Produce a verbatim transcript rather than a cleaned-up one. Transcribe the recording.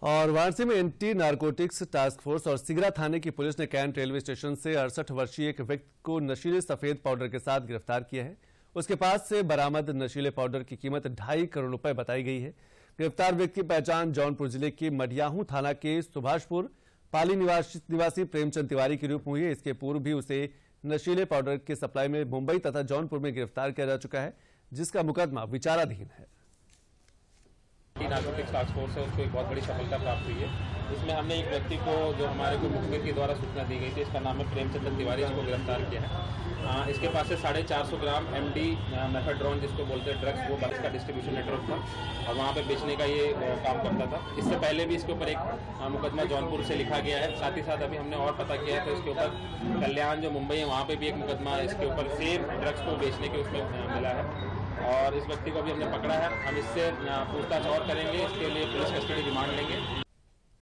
और वाराणसी में anti narcotics task force और सिगरा थाने की पुलिस ने कैंट रेलवे स्टेशन से अड़सठ वर्षीय एक व्यक्ति को नशीले सफेद पाउडर के साथ गिरफ्तार किया है। उसके पास से बरामद नशीले पाउडर की कीमत ढाई करोड़ रुपए बताई गई है। गिरफ्तार व्यक्ति की पहचान जौनपुर जिले के मडियाहू थाना के सुभाषपुर पाली निवासी प्रेमचंद तिवारी के रूप में हुई है। इसके पूर्व भी उसे नशीले पाउडर के सप्लाई में मुंबई तथा जौनपुर में गिरफ्तार किया जा चुका है, जिसका मुकदमा विचाराधीन है। नारकोटिक्स टास्क फोर्स है, उसको एक बहुत बड़ी सफलता प्राप्त हुई है। इसमें हमने एक व्यक्ति को, जो हमारे को मुखबिर के द्वारा सूचना दी गई थी, इसका नाम है प्रेमचंद तिवारी, इसको गिरफ्तार किया है। आ, इसके पास से साढ़े चार सौ ग्राम एमडी मेफेड्रोन जिसको बोलते हैं ड्रग्स, वो इसका डिस्ट्रीब्यूशन नेटवर्क था और वहाँ पे बेचने का ये काम करता था। इससे पहले भी इसके ऊपर एक मुकदमा जौनपुर से लिखा गया है। साथ ही साथ अभी हमने और पता किया है तो इसके ऊपर कल्याण जो मुंबई है वहाँ पे भी एक मुकदमा इसके ऊपर सेम ड्रग्स को बेचने के उसमें मिला है और इस व्यक्ति को भी हमने पकड़ा है। हम इससे पूछताछ और करेंगे, इसके लिए पुलिस कस्टडी रिमांड लेंगे।